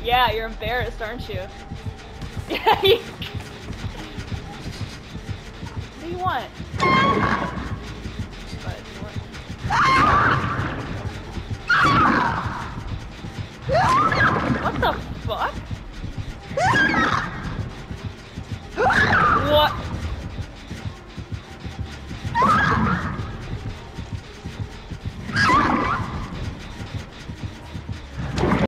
Yeah, you're embarrassed, aren't you? Yeah. What do you want? What the fuck? What?